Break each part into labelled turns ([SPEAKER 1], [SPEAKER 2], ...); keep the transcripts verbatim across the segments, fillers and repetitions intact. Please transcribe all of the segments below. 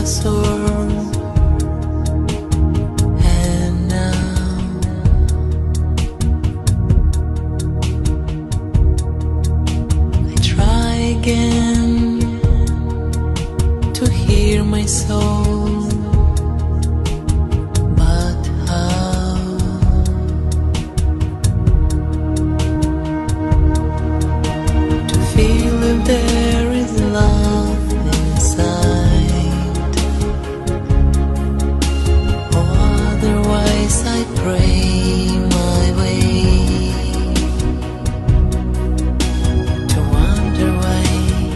[SPEAKER 1] storm. And now I try again to hear my soul, but how? To feel if there is love inside, or otherwise I pray my way to wander away.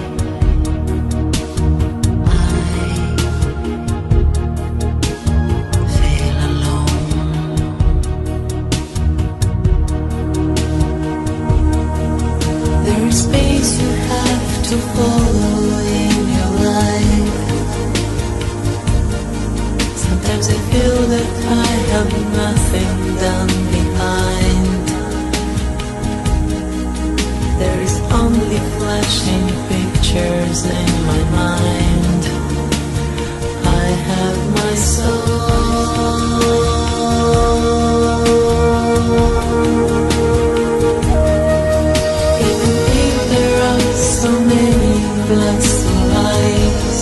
[SPEAKER 1] Space you have to follow in your life. Sometimes I feel that I have nothing done behind. There is only flashing pictures in my mind. I have my soul. So many blissful lies,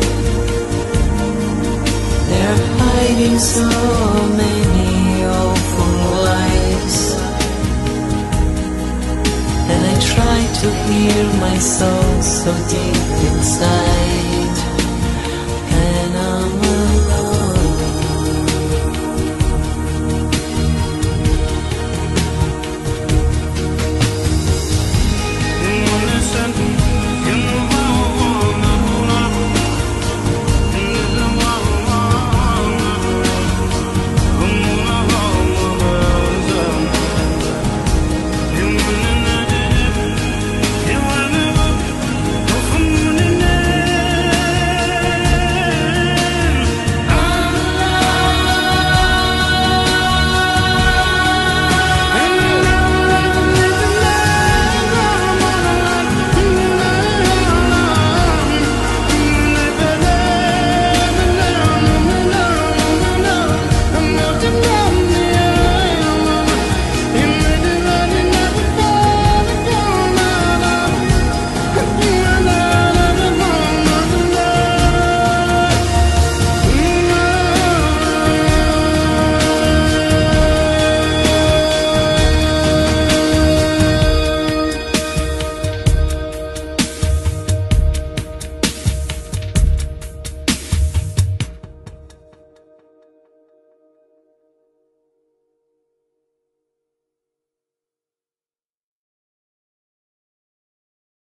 [SPEAKER 1] they're hiding so many awful lies. And I try to hear my soul so deep inside.